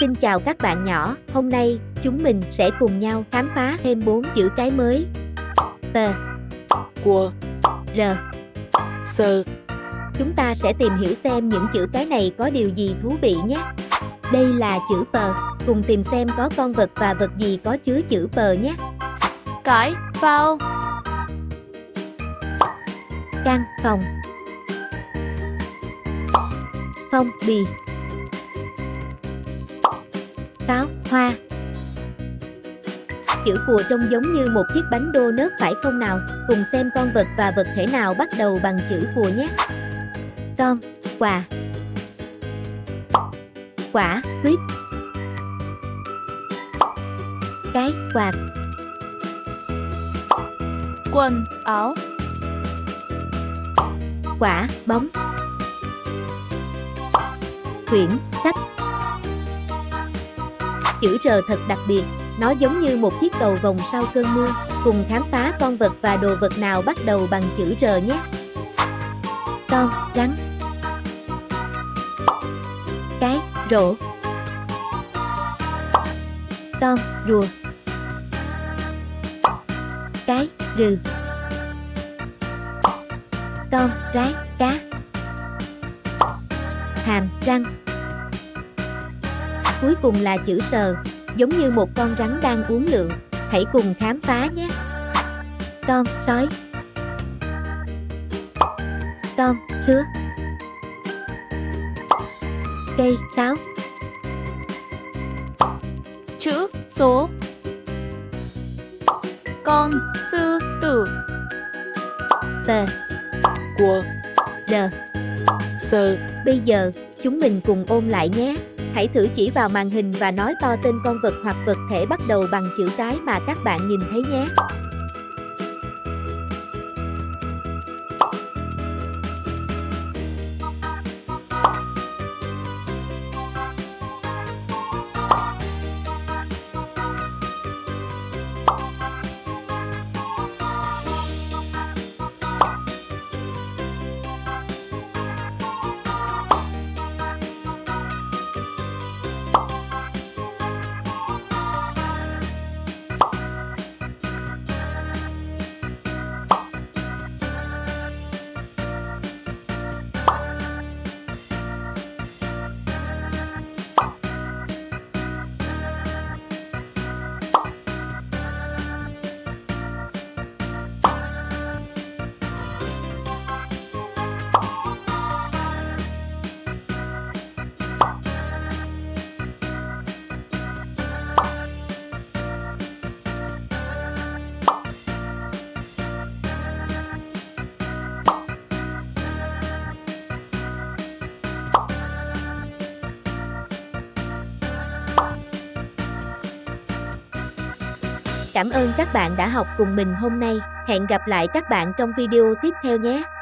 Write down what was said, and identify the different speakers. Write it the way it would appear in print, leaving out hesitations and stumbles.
Speaker 1: Xin chào các bạn nhỏ, hôm nay chúng mình sẽ cùng nhau khám phá thêm 4 chữ cái mới. Tờ,
Speaker 2: Quơ,
Speaker 1: R.
Speaker 2: Sơ.
Speaker 1: Chúng ta sẽ tìm hiểu xem những chữ cái này có điều gì thú vị nhé. Đây là chữ P, cùng tìm xem có con vật và vật gì có chứa chữ P nhé.
Speaker 3: Cái, phao.
Speaker 1: Căn, phòng. Phong, bì. Pháo, hoa. Chữ cùa trông giống như một chiếc bánh đô nớt phải không nào? Cùng xem con vật và vật thể nào bắt đầu bằng chữ cùa nhé. Con, quà. Quả, quýt. Cái, quạt.
Speaker 3: Quần, áo.
Speaker 1: Quả, bóng. Quyển, sách. Chữ R thật đặc biệt, nó giống như một chiếc cầu vồng sau cơn mưa. Cùng khám phá con vật và đồ vật nào bắt đầu bằng chữ R nhé. Con, rắn. Cái, rổ. Con, rùa. Cái, rừ. Con, rái, cá. Hàm, răng. Cuối cùng là chữ sờ, giống như một con rắn đang uốn lượn. Hãy cùng khám phá nhé. Con, sói. Con, sứa. Cây, sáo.
Speaker 3: Chữ, số. Con, sư tử.
Speaker 1: Tờ,
Speaker 2: Quơ,
Speaker 1: R.
Speaker 2: Sơ.
Speaker 1: Bây giờ, chúng mình cùng ôn lại nhé. Hãy thử chỉ vào màn hình và nói to tên con vật hoặc vật thể bắt đầu bằng chữ cái mà các bạn nhìn thấy nhé. Cảm ơn các bạn đã học cùng mình hôm nay. Hẹn gặp lại các bạn trong video tiếp theo nhé.